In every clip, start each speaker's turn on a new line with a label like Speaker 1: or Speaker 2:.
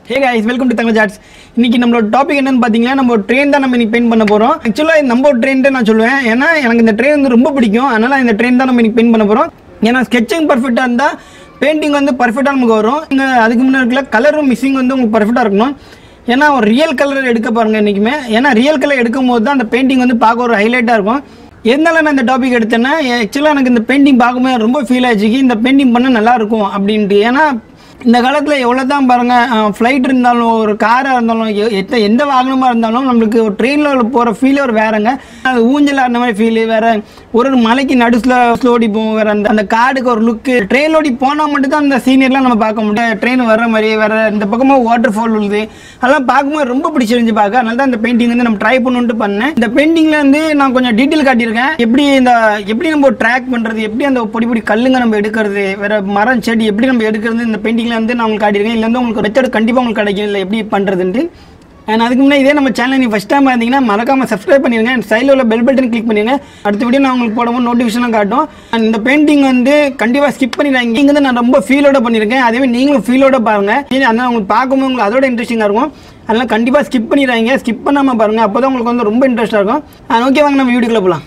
Speaker 1: Hey guys, welcome to THANGARAJ. இன்னைக்கு நம்மளோட topic என்னன்னு பாத்தீங்கன்னா நம்ம ட்ரெயின் தான் நம்ம இன்னைக்கு பெயிண்ட் பண்ண போறோம். एक्चुअली நம்ம ட்ரெயின் நான் சொல்லுவேன். ஏன்னா எனக்கு இந்த ட்ரெயின் வந்து ரொம்ப பிடிக்கும். அதனால இந்த ட்ரெயின் தான் நம்ம இன்னைக்கு பெயிண்ட் பண்ண போறோம். ஏன்னா ஸ்கெட்சிங் பெர்ஃபெக்ட்டா இருந்தா பெயிண்டிங் வந்து பெர்ஃபெக்ட்டா நமக்கு வரும். அதுக்கு முன்னாடி இருக்கல கலரும் மிக்சிங் வந்து உங்களுக்கு பெர்ஃபெக்ட்டா இருக்கணும். ஏன்னா ஒரு ரியல் கலர் எடுக்க பாருங்க இன்னைக்குமே. ஏன்னா ரியல் கலர் எடுக்கும்போது தான் அந்த பெயிண்டிங் வந்து பார்க்க ஒரு ஹைலைட்டா இருக்கும். எதனால நான் இந்த டாபிக் எடுத்தேன்னா एक्चुअली எனக்கு இந்த பெயிண்டிங் பார்க்கும்போது ரொம்ப ஃபீல் ஆச்சு. இந்த பெயிண்டிங் பண்ண நல்லா இருக்கும் அப்படின்ட்டு. ஏன்னா இந்த காலத்தில் எவ்வளோ தான் பாருங்கள் ஃப்ளைட் இருந்தாலும் ஒரு காராக இருந்தாலும் எந்த வாகனமாக இருந்தாலும் நம்மளுக்கு ஒரு ட்ரெயினில் போகிற ஃபீலே ஒரு வேறங்க. அது ஊஞ்சல் அந்த மாதிரி ஃபீலு வேறு ஒரு மலைக்கு நடுசில் ஸ்லோடி போகும் வேறு அந்த காடுக்கு ஒரு லுக்கு ட்ரெயின் ஓடி போனால் மட்டும்தான் அந்த சீனியர்லாம் நம்ம பார்க்க முடியும். ட்ரெயின் வர்ற மாதிரி வேறு இந்த பக்கமாக வாட்டர் ஃபால் உள்ளது அதெல்லாம் பார்க்கும்போது ரொம்ப பிடிச்சிருந்துச்சு பார்க்க. அதனால தான் இந்த பெயிண்டிங் வந்து நம்ம ட்ரை பண்ணுன்ட்டு பண்ணேன். இந்த பெயிண்டிங்கில் வந்து நான் கொஞ்சம் டீட்டெயில் காட்டியிருக்கேன். எப்படி நம்ம ட்ராக் பண்ணுறது, எப்படி அந்த பொடி கல்லுங்க நம்ம எடுக்கிறது, வேறு மரம் செடி எப்படி நம்ம எடுக்கிறது இந்த பெயிண்டிங் வந்து நான் உங்களுக்கு காட்டியிருக்கேன். இல்லை வந்து உங்களுக்கு மெத்தட் கண்டிப்பாக உங்களுக்கு கிடைக்கும் இல்லை எப்படி பண்ணுறதுன்ட்டு. அண்ட் அதுக்கு முன்னாடி இதே நம்ம சேனல் நீங்கள் ஃபஸ்ட் டைம் இருந்தீங்கன்னா மறக்காமல் சப்ஸ்கிரைப் பண்ணிடுங்க. அண்ட் சைடில் உள்ள பெல் பட்டன் கிளிக் பண்ணிடுங்க. அடுத்த வீடியோ நான் உங்களுக்கு போடும்போது நோட்டிஃபிகேஷனாக காட்டும். அண்ட் இந்த பெயிண்டிங் வந்து கண்டிப்பாக ஸ்கிப் பண்ணிடுறாங்க. இங்கே வந்து நான் ரொம்ப ஃபீலோட பண்ணியிருக்கேன். அதேமாதிரி நீங்களும் ஃபீலோட பாருங்கள். அதனால் உங்களுக்கு பார்க்கும்போது உங்களுக்கு அதோட இன்ட்ரெஸ்டிங்காக இருக்கும். அதனால் கண்டிப்பாக ஸ்கிப் பண்ணிடுறாங்க. ஸ்கிப் பண்ணாமல் பாருங்கள். அப்போ தான் உங்களுக்கு வந்து ரொம்ப இன்ட்ரெஸ்ட்டாக இருக்கும். ஓகே வாங்க நம்ம வீடியோக்குள்ளே போகலாம்.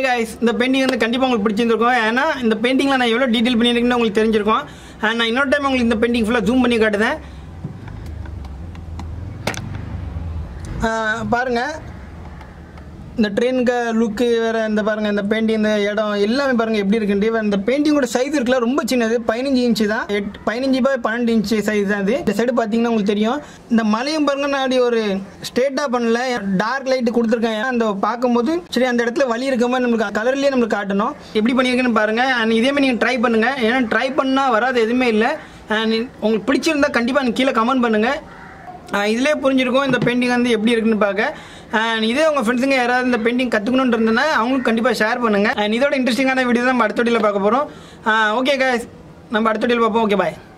Speaker 1: गाइस இந்த பெயிண்டிங் வந்து கண்டிப்பாக உங்களுக்கு பிடிச்சிருக்கும். ஏன்னா இந்த பெயிண்டிங்கில் நான் எவ்வளோ டீட்டெயில் பண்ணியிருக்கேன்னு உங்களுக்கு தெரிஞ்சிருக்கும். நான் இன்னொரு டைம் உங்களுக்கு இந்த பெயிண்டிங் ஃபுல்லாக ஜூம் பண்ணி காட்டுதேன். பாருங்கள் இந்த ட்ரெயினுக்கு லுக்கு வேறு இந்த பாருங்கள் இந்த பெயிண்டிங் இந்த இடம் எல்லாமே பாருங்கள் எப்படி இருக்குன்ட்டு. இந்த பெயிண்டிங்கோட சைஸ் இருக்குல்ல ரொம்ப சின்னது 15 இன்ச்சு தான். 15 by 12 இன்ச்சு சைஸ் தான் இது. இந்த சைடு பார்த்தீங்கன்னா உங்களுக்கு தெரியும். இந்த மலையும் பாருங்க நான் அப்படி ஒரு ஸ்ட்ரெயிட்டாக பண்ணல, டார்க் லைட்டு கொடுத்துருக்கேன். அந்த பார்க்கும்போது சரி அந்த இடத்துல வலி இருக்க மாதிரி நம்மளுக்கு கலர்லேயே நம்மளுக்கு காட்டணும். எப்படி பண்ணியிருக்கேன்னு பாருங்கள். இதேமாதிரி நீங்கள் ட்ரை பண்ணுங்கள். ஏன்னா ட்ரை பண்ணால் வராது எதுவுமே இல்லை. உங்களுக்கு பிடிச்சிருந்தா கண்டிப்பாக நீங்கள் கீழே கமெண்ட் பண்ணுங்கள். இதிலே புரிஞ்சிருக்கும் இந்த பெயிண்டிங் வந்து எப்படி இருக்குன்னு பார்க்க. இதே உங்கள் ஃப்ரெண்ட்ஸுங்க யாராவது இந்த பெயிண்டிங் கற்றுக்கணுன்னு இருந்ததுன்னா அவங்களுக்கு கண்டிப்பாக ஷேர் பண்ணுங்கள். இதோட இன்ட்ரெஸ்டிங்கான வீடியோ தான் நம்ம அடுத்த வீடியோவில் பார்க்க போகிறோம். ஓகே गाइस நம்ம அடுத்த வீடியோவில் பார்ப்போம். ஓகே பாய்.